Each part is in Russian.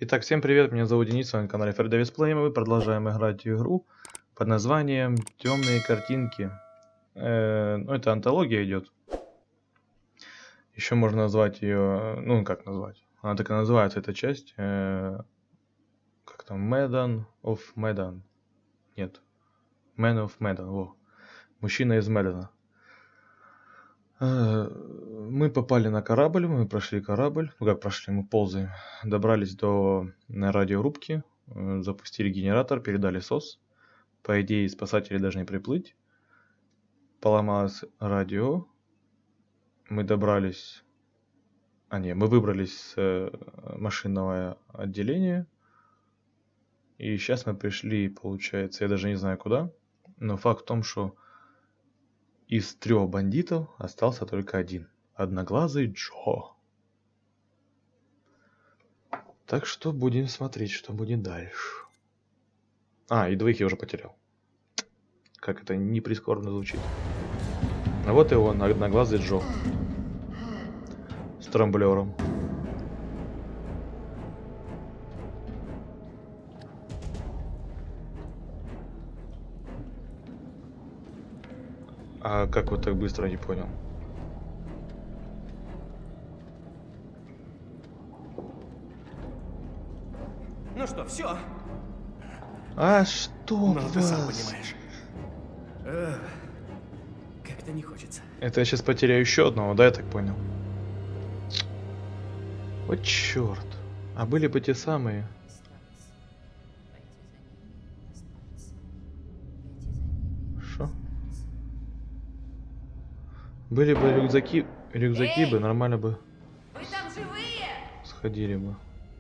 Итак, всем привет, меня зовут Денис, с вами на канале Ферда Висплей, мы продолжаем играть в игру под названием «Темные картинки». Ну, это антология идет. Еще можно назвать ее, ну, как назвать? Она так и называется, эта часть. Как там? Medan of Medan. Нет. Man of Medan, во. Мужчина из Медана. Мы попали на корабль, мы прошли корабль. Ну как прошли, мы ползаем. Добрались до радиорубки, запустили генератор, передали СОС. По идее, спасатели должны приплыть. Поломалось радио. Мы добрались... мы выбрались с машинного отделения. И сейчас мы пришли, получается, я даже не знаю куда. Но факт в том, что из 3 бандитов остался только один. Одноглазый Джо. Так что будем смотреть, что будет дальше. И 2 я уже потерял. Как это не прискорбно звучит. А вот и он, одноглазый Джо. С трамблером. А как вот так быстро, не понял. Ну что, все? А что у Ну, ты сам вас? понимаешь. Как-то не хочется. Это я сейчас потеряю еще одного, да, я так понял? Вот черт. А были бы те самые. Что? Были бы рюкзаки. Рюкзаки бы, нормально бы. Вы там живые? Сходили бы.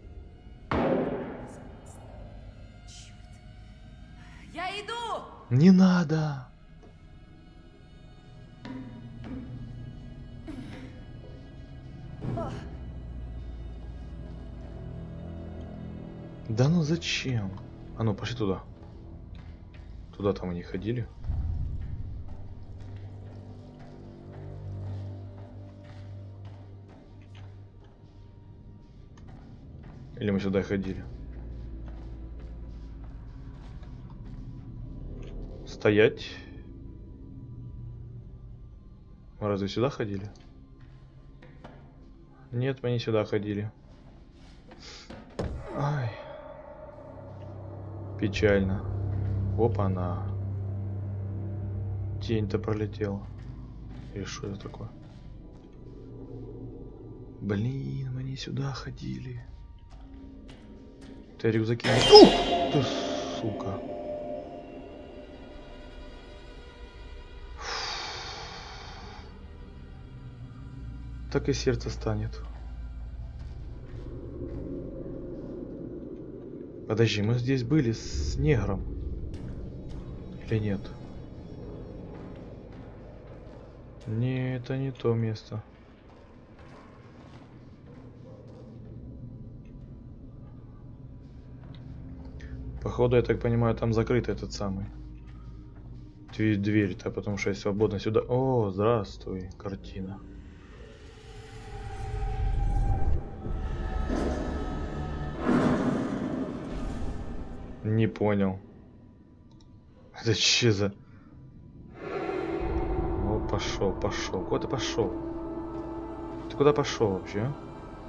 Я иду! Не надо! Да ну зачем? А ну пошли туда. Туда там они ходили. Или мы сюда ходили? Стоять. Мы разве сюда ходили? Нет, мы не сюда ходили. Ай. Печально. Опа-на. Тень-то пролетела. И что это такое? Блин, мы не сюда ходили. Ты рюкзаки... Ух ты, сука. Так и сердце станет. Подожди, мы здесь были с негром. Или нет? Не, это не то место. Походу, я так понимаю, там закрыт этот самый. Дверь-то, потому что я свободно сюда... О, здравствуй, картина. Не понял. Это че за... О, пошел. Куда ты пошел? Ты куда пошел вообще? А?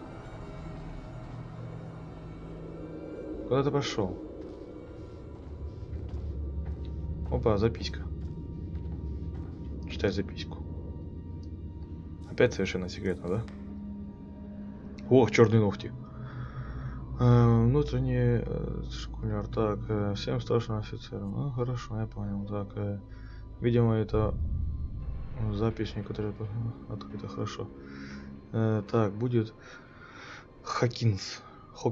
Куда ты пошел? Опа, записка. Читай записку. Опять совершенно секретно, да? Ох, черные ногти. Внутренний шкуляр. Так, всем старшим офицерам. Ну, хорошо, я понял. Так, видимо, это записник, который открыто, хорошо. Так, будет Хокинс.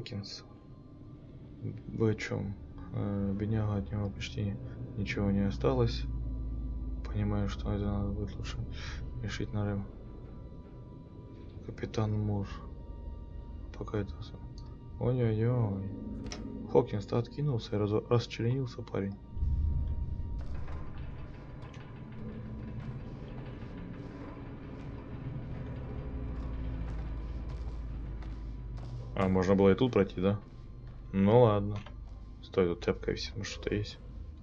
Вы о чем? Бедняга, от него почти ничего не осталось. Понимаю, что это надо будет лучше решить на рым. Капитан Мур. Пока это... Ой-ой-ой. Хокинс-то откинулся и расчленился парень. А можно было и тут пройти, да? Ну ладно. Стой, тут тряпка висит, может что-то есть.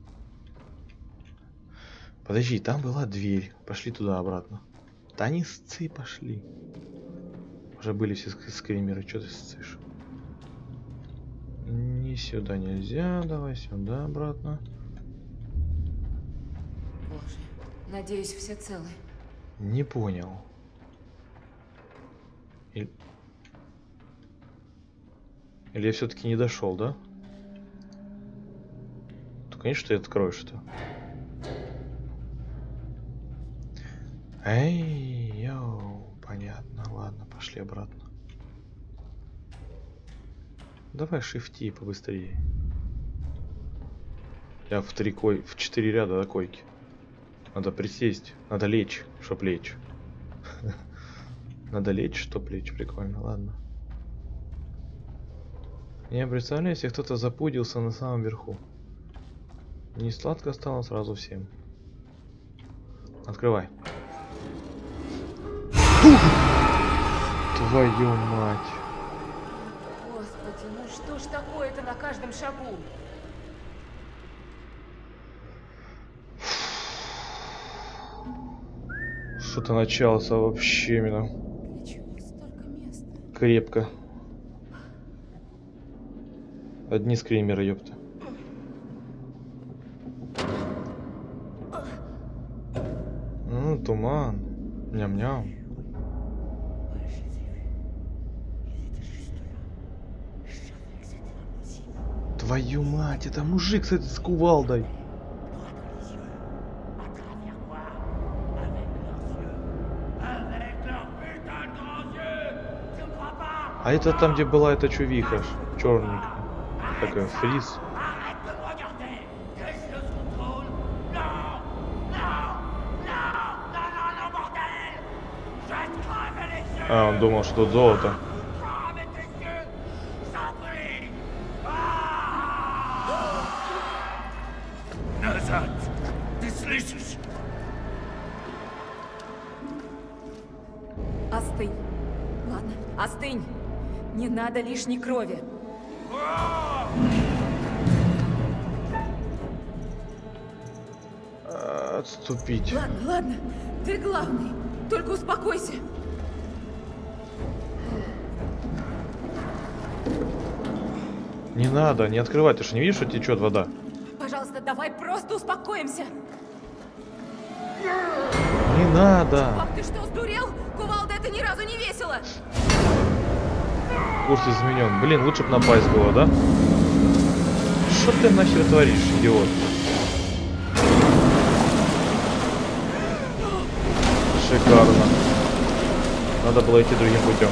Подожди, там была дверь. Пошли туда обратно. Да они сцы пошли. Уже были все скримеры, что ты сцишь? Не сюда нельзя, давай сюда обратно. Боже, надеюсь, все целы. Не понял. Или я все-таки не дошел, да? То, конечно, ты откроешь это. Эй, йоу, понятно, ладно, пошли обратно. Давай шифти побыстрее. Я в 4 ряда до койки. Надо присесть, надо лечь, чтоб лечь. Надо лечь, чтоб лечь, прикольно, ладно. Я представляю, если кто-то запудился на самом верху. Не сладко стало сразу всем. Открывай. Твою мать. Господи, ну что ж такое-то на каждом шагу? Что-то начался вообще именно Для чего столько места? крепко. Одни скримеры, ёпта. Туман. Ням-ням. Твою мать, это мужик с кувалдой. А это там, где была эта чувиха, черненькая. Такая фриз. А, он думал, что тут золото. Назад! Ты слышишь? Остынь. Ладно, остынь. Не надо лишней крови. Отступить. Ладно, ладно. Ты главный. Только успокойся. Не надо, не открывай. Ты что, не видишь, что течет вода? Пожалуйста, давай просто успокоимся. Не надо. Пап, ты что, сдурел? Кувалда, это ни разу не весело. Курс изменен. Блин, лучше бы напасть было, да? Что ты нахер творишь, идиот? Шикарно. Надо было идти другим путем.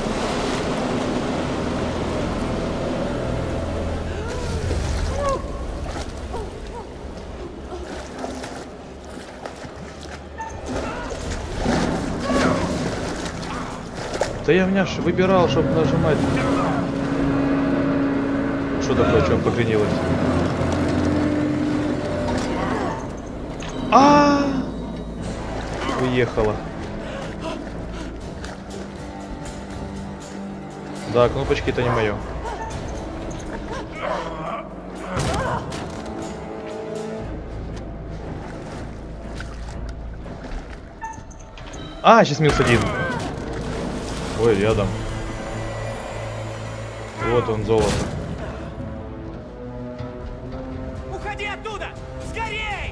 Да я вняш выбирал, чтобы нажимать. Что такое, что покренилось? Уехала. Да, кнопочки-то не мое. Сейчас минус 1. Ой, рядом. Вот он, золото. Уходи оттуда! Скорей!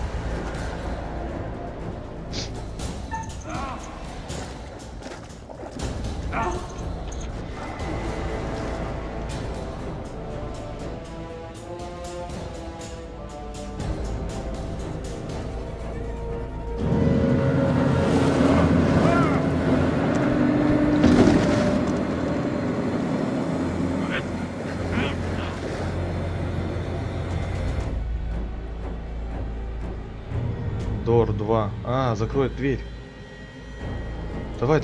Дор 2. Закроет дверь. Давай.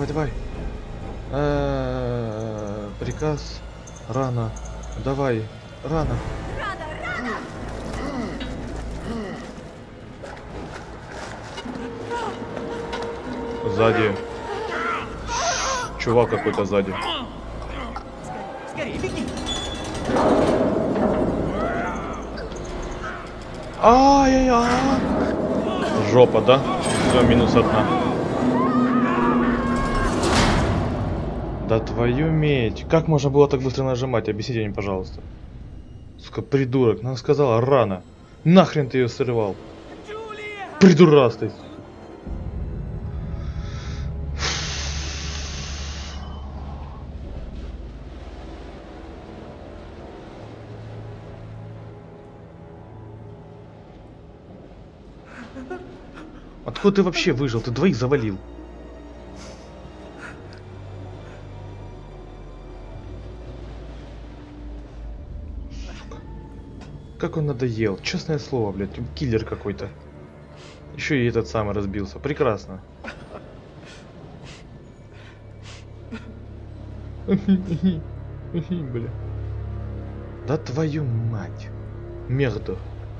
Приказ. Рано. Давай. Рано. Сзади. Чувак какой-то сзади. Скорее, беги! Ай-яй-яй! Жопа, да? Все, минус одна. Да твою медь. Как можно было так быстро нажимать? Объясните мне, пожалуйста. Сука, придурок. Она сказала рано. Нахрен ты ее срывал? Придурастый. Откуда ты вообще выжил? Ты двоих завалил. Сука. Как он надоел. Честное слово, блядь. Киллер какой-то. Еще и этот самый разбился. Прекрасно. Бля. Да твою мать. Мерду.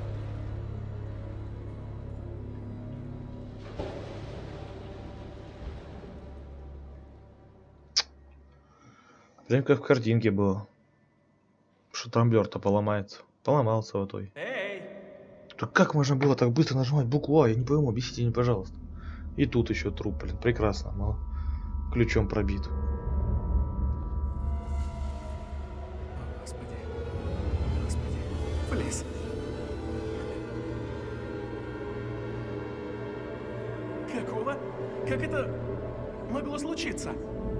Прям как в картинке было. Что трамблер-то поломается. Поломался в итоге. Эй! Так как можно было так быстро нажимать букву А? Я не пойму, объясните мне, пожалуйста. И тут еще труп, блин. Прекрасно. Мало. Ключом пробит. Господи. Господи. Плиз. Какого? Как это могло случиться?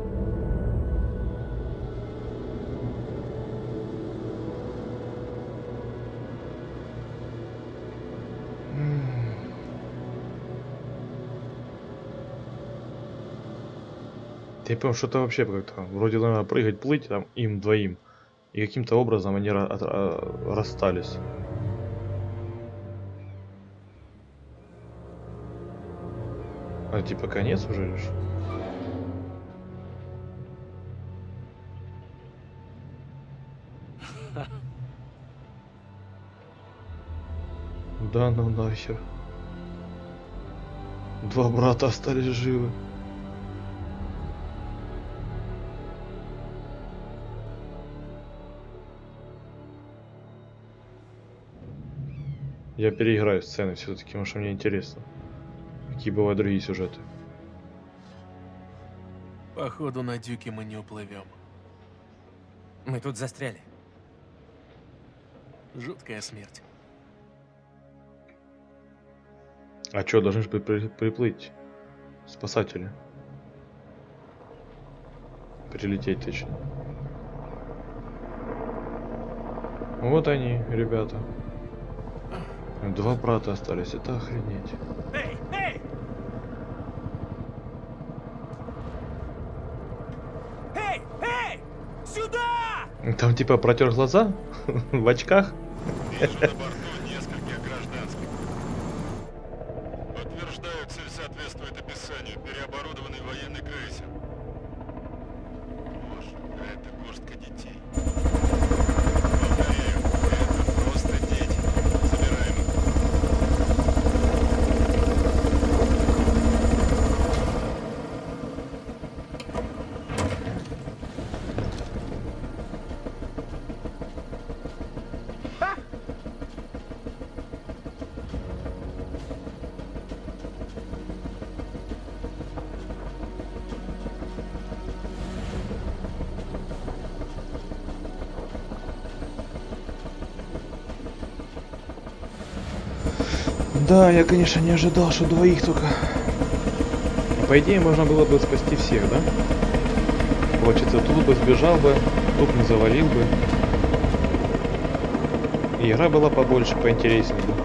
Я понял, что-то вообще как-то вроде надо прыгать, плыть там им двоим. И каким-то образом они расстались. А типа конец уже лишь? Да ну нахер. Два брата остались живы. Я переиграю сцены все-таки, потому что мне интересно. Какие бывают другие сюжеты. Походу, на дюке мы не уплывем. Мы тут застряли. Жуткая смерть. А что, должны же приплыть спасатели? Прилететь точно. Вот они, ребята. Два брата остались, это охренеть. Эй! Эй! Эй! Эй! Сюда! Там типа протер глаза в очках. Вижу на борту нескольких гражданских. Подтверждаю, цель соответствует описанию. Переоборудованный военный крейсер. Боже, это горстка детей. Повторяю, это просто дети. Забираем их. Да, я, конечно, не ожидал, что двоих только. По идее, можно было бы спасти всех, да? Получится, тут бы сбежал бы, тут не завалил бы. И игра была побольше, поинтереснее бы.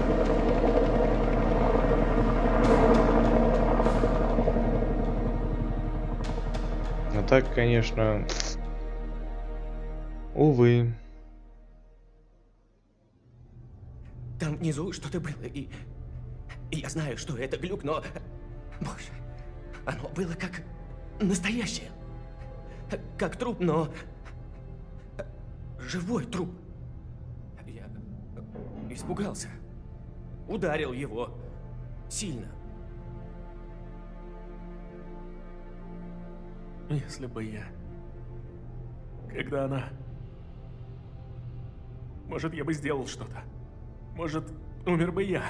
А так, конечно, увы. Там внизу что-то было, и я знаю, что это глюк, но... Боже, оно было как настоящее. Как труп, но... Живой труп. Я испугался. Ударил его. Сильно. Если бы я... Когда она Может, я бы сделал что-то. Может, умер бы я.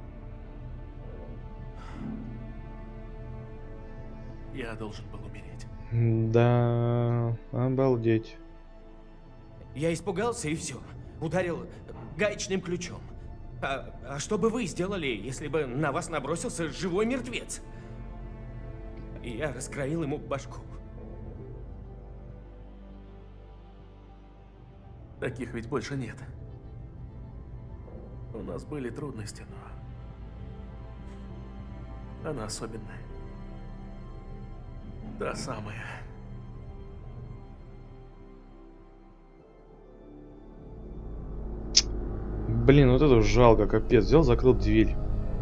Я должен был умереть. Да, обалдеть. Я испугался и все. Ударил гаечным ключом. А что бы вы сделали, если бы на вас набросился живой мертвец? И я раскроил ему башку. Таких ведь больше нет. У нас были трудности, но она особенная. Та самая. Блин, вот это жалко, капец. Взял, закрыл дверь.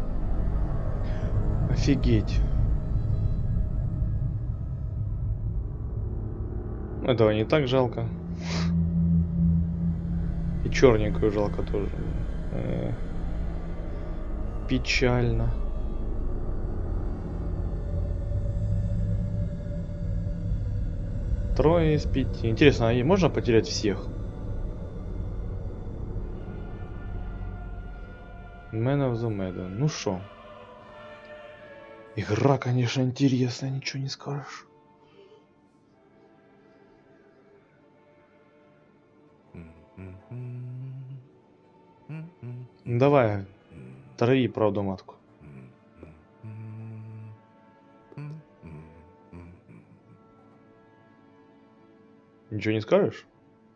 Офигеть. Этого не так жалко. И черненькую жалко тоже. Печально. Трое из 5. Интересно, а можно потерять всех? Man of the Meadow. Ну шо? Игра, конечно, интересная, ничего не скажешь. Давай, трави правду матку. Ничего не скажешь?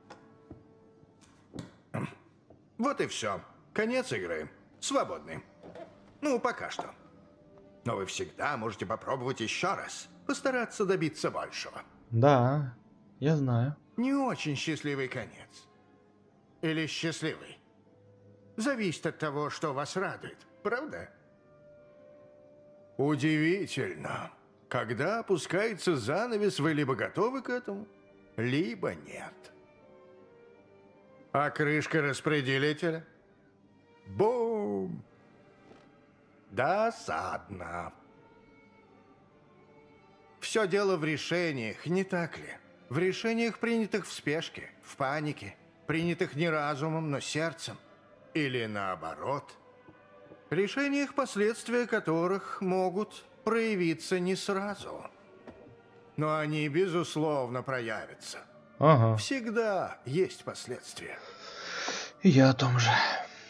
Вот и все. Конец игры. Свободны. Ну, пока что. Но вы всегда можете попробовать еще раз. Постараться добиться большего. Да, я знаю. Не очень счастливый конец. Или счастливый. Зависит от того, что вас радует. Правда? Удивительно. Когда опускается занавес, вы либо готовы к этому, либо нет. А крышка распределителя? Бум! Досадно. Все дело в решениях, не так ли? В решениях, принятых в спешке, в панике, принятых не разумом, но сердцем. Или наоборот. Решениях, последствия которых могут проявиться не сразу. Но они, безусловно, проявятся. Ага. Всегда есть последствия. И я о том же.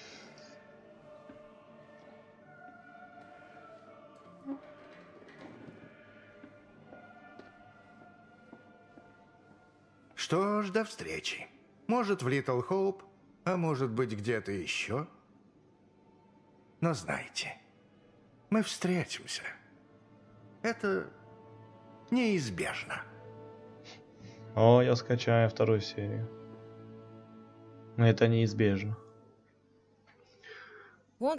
Что ж, до встречи. Может, в Литл Хоуп, а может быть, где-то еще. Но знайте, мы встретимся. Это неизбежно. О, я скачаю вторую серию. Но это неизбежно. О,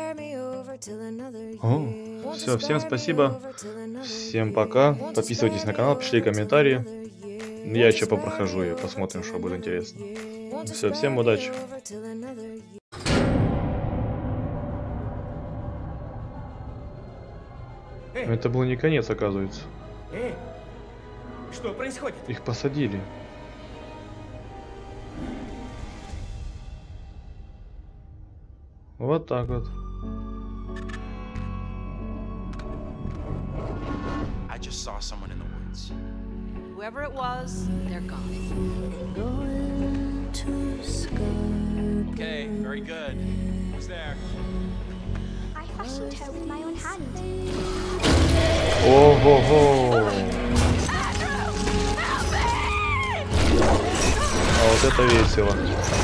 все, всем спасибо. Всем пока. Подписывайтесь на канал, пишите комментарии. Я еще попрохожу и посмотрим, что будет интересно. Все, всем удачи. Это был не конец, оказывается. Эй, что происходит? Их посадили. Вот так вот. I just saw someone in the woods. Whoever it was, they're gone. Okay, very good. Who's there? I fashioned her with my own hand. Ого-го! А вот это весело.